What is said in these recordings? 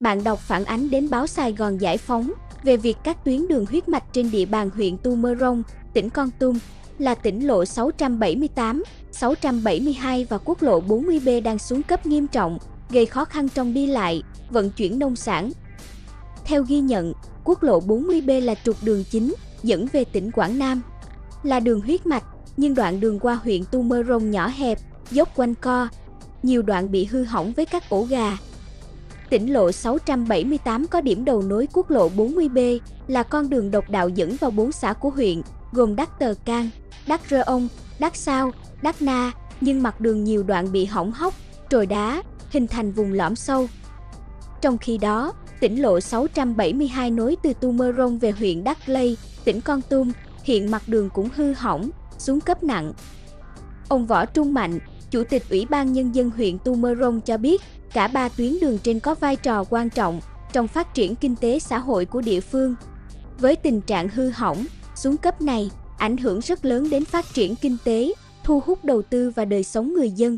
bạn đọc phản ánh đến báo Sài Gòn Giải Phóng về việc các tuyến đường huyết mạch trên địa bàn huyện Tumorong, tỉnh Kon Tum là tỉnh lộ 678, 672 và quốc lộ 40B đang xuống cấp nghiêm trọng, gây khó khăn trong đi lại, vận chuyển nông sản. Theo ghi nhận, quốc lộ 40B là trục đường chính dẫn về tỉnh Quảng Nam. Là đường huyết mạch, nhưng đoạn đường qua huyện Tumorong nhỏ hẹp, dốc quanh co, nhiều đoạn bị hư hỏng với các ổ gà. Tỉnh lộ 678 có điểm đầu nối quốc lộ 40B, là con đường độc đạo dẫn vào 4 xã của huyện, gồm Đắc Tờ Cang, Đắc Rơ Ông, Đắc Sao, Đắc Na, nhưng mặt đường nhiều đoạn bị hỏng hóc, trồi đá, hình thành vùng lõm sâu. Trong khi đó, tỉnh lộ 672 nối từ Tumorong về huyện Đắc Lây, tỉnh Kon Tum, hiện mặt đường cũng hư hỏng, xuống cấp nặng. Ông Võ Trung Mạnh, Chủ tịch Ủy ban Nhân dân huyện Tumorong cho biết, cả 3 tuyến đường trên có vai trò quan trọng trong phát triển kinh tế xã hội của địa phương. Với tình trạng hư hỏng, xuống cấp này, ảnh hưởng rất lớn đến phát triển kinh tế, thu hút đầu tư và đời sống người dân.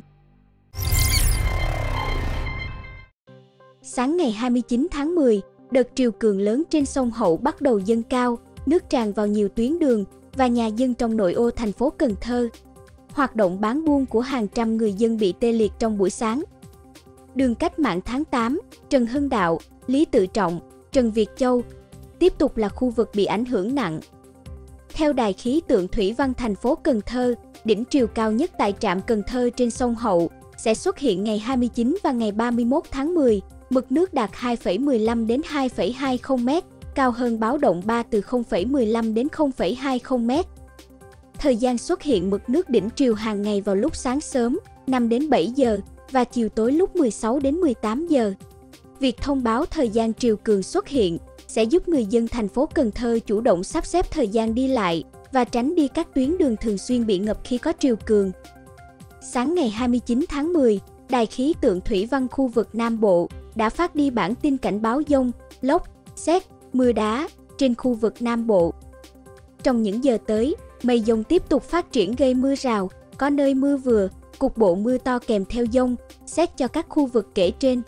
Sáng ngày 29 tháng 10, đợt triều cường lớn trên sông Hậu bắt đầu dâng cao, nước tràn vào nhiều tuyến đường và nhà dân trong nội ô thành phố Cần Thơ. Hoạt động bán buôn của hàng trăm người dân bị tê liệt trong buổi sáng. Đường Cách Mạng tháng 8, Trần Hưng Đạo, Lý Tự Trọng, Trần Việt Châu tiếp tục là khu vực bị ảnh hưởng nặng. Theo Đài khí tượng thủy văn thành phố Cần Thơ, đỉnh triều cao nhất tại trạm Cần Thơ trên sông Hậu sẽ xuất hiện ngày 29 và ngày 31 tháng 10, mực nước đạt 2,15 đến 2,20 m, cao hơn báo động 3 từ 0,15 đến 0,20 m. Thời gian xuất hiện mực nước đỉnh triều hàng ngày vào lúc sáng sớm 5 đến 7 giờ và chiều tối lúc 16 đến 18 giờ. Việc thông báo thời gian triều cường xuất hiện sẽ giúp người dân thành phố Cần Thơ chủ động sắp xếp thời gian đi lại và tránh đi các tuyến đường thường xuyên bị ngập khi có triều cường. Sáng ngày 29 tháng 10, Đài khí tượng thủy văn khu vực Nam Bộ đã phát đi bản tin cảnh báo dông, lốc, sét, mưa đá trên khu vực Nam Bộ. Trong những giờ tới, mây dông tiếp tục phát triển gây mưa rào, có nơi mưa vừa, cục bộ mưa to kèm theo dông, sét cho các khu vực kể trên.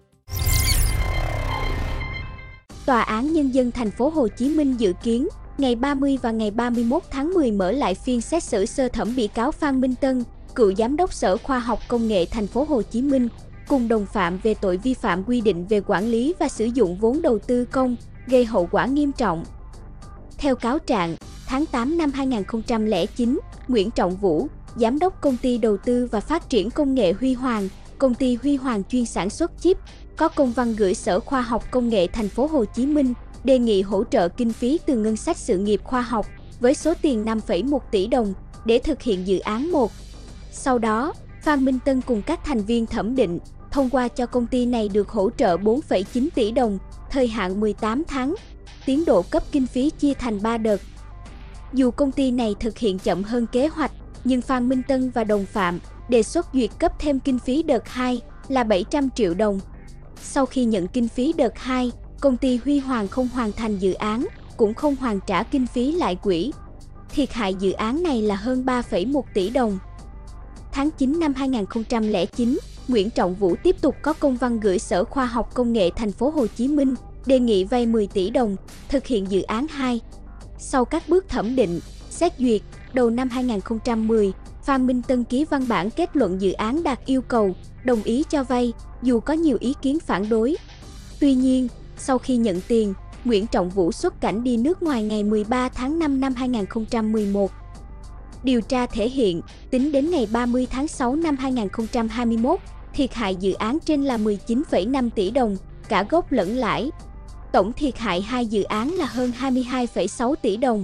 Tòa án Nhân dân thành phố Hồ Chí Minh dự kiến ngày 30 và ngày 31 tháng 10 mở lại phiên xét xử sơ thẩm bị cáo Phan Minh Tân, cựu giám đốc Sở Khoa học Công nghệ thành phố Hồ Chí Minh, cùng đồng phạm về tội vi phạm quy định về quản lý và sử dụng vốn đầu tư công, gây hậu quả nghiêm trọng. Theo cáo trạng, tháng 8 năm 2009, Nguyễn Trọng Vũ, giám đốc công ty đầu tư và phát triển công nghệ Huy Hoàng, công ty Huy Hoàng chuyên sản xuất chip, có công văn gửi Sở Khoa học Công nghệ thành phố Hồ Chí Minh đề nghị hỗ trợ kinh phí từ ngân sách sự nghiệp khoa học với số tiền 5,1 tỷ đồng để thực hiện dự án 1. Sau đó, Phan Minh Tân cùng các thành viên thẩm định thông qua cho công ty này được hỗ trợ 4,9 tỷ đồng, thời hạn 18 tháng, tiến độ cấp kinh phí chia thành 3 đợt. Dù công ty này thực hiện chậm hơn kế hoạch, nhưng Phan Minh Tân và đồng phạm đề xuất duyệt cấp thêm kinh phí đợt 2 là 700 triệu đồng. Sau khi nhận kinh phí đợt 2, công ty Huy Hoàng không hoàn thành dự án, cũng không hoàn trả kinh phí lại quỹ. Thiệt hại dự án này là hơn 3,1 tỷ đồng. Tháng 9 năm 2009, Nguyễn Trọng Vũ tiếp tục có công văn gửi Sở Khoa học Công nghệ thành phố Hồ Chí Minh đề nghị vay 10 tỷ đồng thực hiện dự án 2. Sau các bước thẩm định, xét duyệt, đầu năm 2010, Phan Minh Tân ký văn bản kết luận dự án đạt yêu cầu, đồng ý cho vay, dù có nhiều ý kiến phản đối. Tuy nhiên, sau khi nhận tiền, Nguyễn Trọng Vũ xuất cảnh đi nước ngoài ngày 13 tháng 5 năm 2011. Điều tra thể hiện, tính đến ngày 30 tháng 6 năm 2021, thiệt hại dự án trên là 19,5 tỷ đồng, cả gốc lẫn lãi. Tổng thiệt hại 2 dự án là hơn 22,6 tỷ đồng.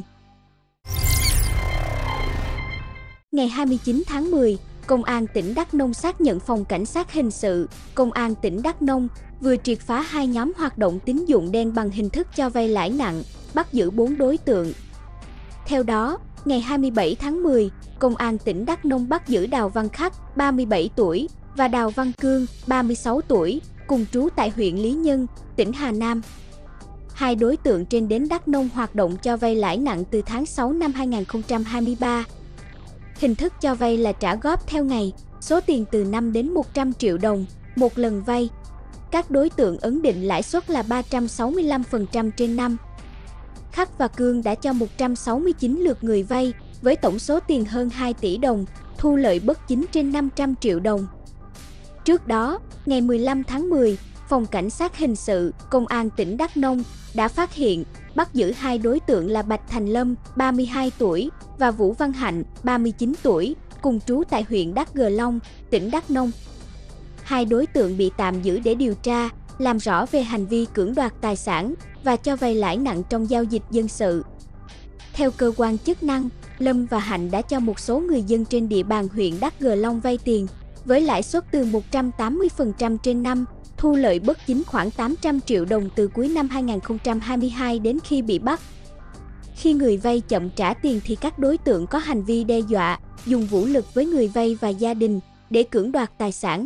Ngày 29 tháng 10, Công an tỉnh Đắk Nông xác nhận Phòng Cảnh sát Hình sự, Công an tỉnh Đắk Nông vừa triệt phá 2 nhóm hoạt động tín dụng đen bằng hình thức cho vay lãi nặng, bắt giữ 4 đối tượng. Theo đó, ngày 27 tháng 10, Công an tỉnh Đắk Nông bắt giữ Đào Văn Khắc, 37 tuổi, và Đào Văn Cương, 36 tuổi, cùng trú tại huyện Lý Nhân, tỉnh Hà Nam. 2 đối tượng trên đến Đắk Nông hoạt động cho vay lãi nặng từ tháng 6 năm 2023. Hình thức cho vay là trả góp theo ngày, số tiền từ 5 đến 100 triệu đồng, một lần vay. Các đối tượng ấn định lãi suất là 365% trên năm. Khắc và Cương đã cho 169 lượt người vay, với tổng số tiền hơn 2 tỷ đồng, thu lợi bất chính trên 500 triệu đồng. Trước đó, ngày 15 tháng 10, Phòng Cảnh sát Hình sự, Công an tỉnh Đắk Nông đã phát hiện, bắt giữ hai đối tượng là Bạch Thành Lâm, 32 tuổi, và Vũ Văn Hạnh, 39 tuổi, cùng trú tại huyện Đắk Gờ Long, tỉnh Đắk Nông. Hai đối tượng bị tạm giữ để điều tra, làm rõ về hành vi cưỡng đoạt tài sản và cho vay lãi nặng trong giao dịch dân sự. Theo cơ quan chức năng, Lâm và Hạnh đã cho một số người dân trên địa bàn huyện Đắk Gờ Long vay tiền, với lãi suất từ 180% trên năm, thu lợi bất chính khoảng 800 triệu đồng từ cuối năm 2022 đến khi bị bắt. Khi người vay chậm trả tiền thì các đối tượng có hành vi đe dọa, dùng vũ lực với người vay và gia đình để cưỡng đoạt tài sản.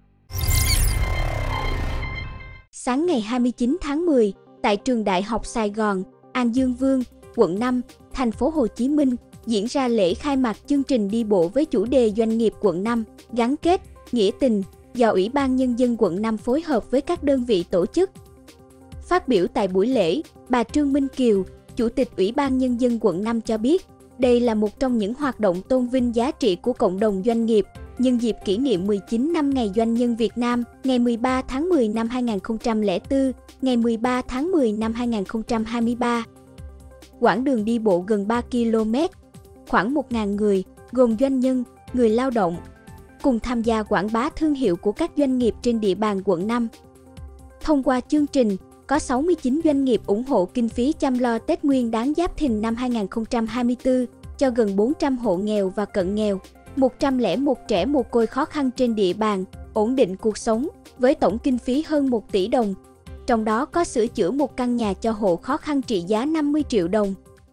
Sáng ngày 29 tháng 10, tại trường Đại học Sài Gòn, An Dương Vương, quận 5, thành phố Hồ Chí Minh, diễn ra lễ khai mạc chương trình đi bộ với chủ đề Doanh nghiệp quận 5, gắn kết, nghĩa tình, do Ủy ban Nhân dân quận 5 phối hợp với các đơn vị tổ chức. Phát biểu tại buổi lễ, bà Trương Minh Kiều, Chủ tịch Ủy ban Nhân dân quận 5 cho biết, đây là một trong những hoạt động tôn vinh giá trị của cộng đồng doanh nghiệp, nhân dịp kỷ niệm 19 năm Ngày Doanh nhân Việt Nam, ngày 13 tháng 10 năm 2004, ngày 13 tháng 10 năm 2023. Quãng đường đi bộ gần 3 km, khoảng 1.000 người, gồm doanh nhân, người lao động, cùng tham gia quảng bá thương hiệu của các doanh nghiệp trên địa bàn quận 5. Thông qua chương trình, có 69 doanh nghiệp ủng hộ kinh phí chăm lo Tết Nguyên đán Giáp Thìn năm 2024 cho gần 400 hộ nghèo và cận nghèo, 101 trẻ mồ côi khó khăn trên địa bàn, ổn định cuộc sống, với tổng kinh phí hơn 1 tỷ đồng. Trong đó có sửa chữa một căn nhà cho hộ khó khăn trị giá 50 triệu đồng.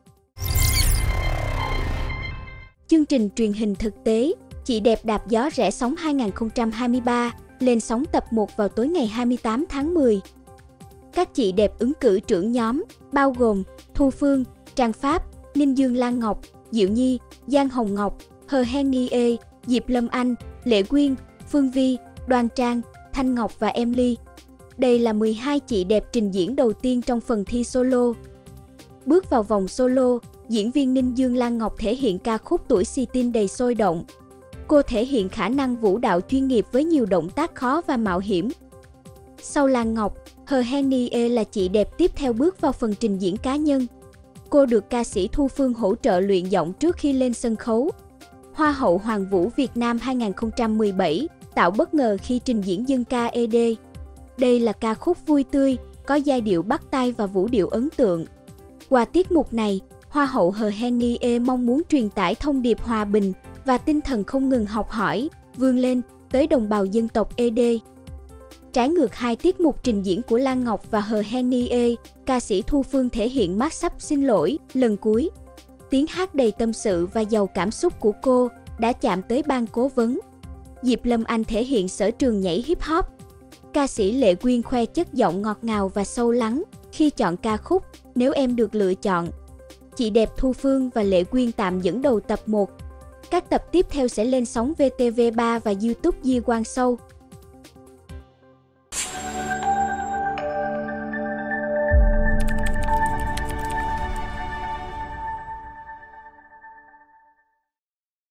Chương trình truyền hình thực tế Chị đẹp đạp gió rẽ sóng 2023 lên sóng tập 1 vào tối ngày 28 tháng 10. Các chị đẹp ứng cử trưởng nhóm bao gồm Thu Phương, Trang Pháp, Ninh Dương Lan Ngọc, Diệu Nhi, Giang Hồng Ngọc, Hờ Hen Nghê, Diệp Lâm Anh, Lệ Quyên, Phương Vi, Đoan Trang, Thanh Ngọc và Emily. Đây là 12 chị đẹp trình diễn đầu tiên trong phần thi solo. Bước vào vòng solo, diễn viên Ninh Dương Lan Ngọc thể hiện ca khúc Tuổi xì tin đầy sôi động. Cô thể hiện khả năng vũ đạo chuyên nghiệp với nhiều động tác khó và mạo hiểm. Sau Lan Ngọc, Hờ Hen Nghê là chị đẹp tiếp theo bước vào phần trình diễn cá nhân. Cô được ca sĩ Thu Phương hỗ trợ luyện giọng trước khi lên sân khấu. Hoa hậu Hoàng vũ Việt Nam 2017 tạo bất ngờ khi trình diễn dân ca ED. Đây là ca khúc vui tươi, có giai điệu bắt tai và vũ điệu ấn tượng. Qua tiết mục này, Hoa hậu Hờ Hen Nghê mong muốn truyền tải thông điệp hòa bình và tinh thần không ngừng học hỏi, vươn lên tới đồng bào dân tộc ED. Trái ngược hai tiết mục trình diễn của Lan Ngọc và Hờ Hen Nghê, ca sĩ Thu Phương thể hiện mắt sắp xin lỗi lần cuối. Tiếng hát đầy tâm sự và giàu cảm xúc của cô đã chạm tới ban cố vấn. Diệp Lâm Anh thể hiện sở trường nhảy hip hop. Ca sĩ Lệ Quyên khoe chất giọng ngọt ngào và sâu lắng khi chọn ca khúc Nếu Em Được Lựa Chọn. Chị đẹp Thu Phương và Lệ Quyên tạm dẫn đầu tập 1. Các tập tiếp theo sẽ lên sóng VTV3 và YouTube Di Quang Show.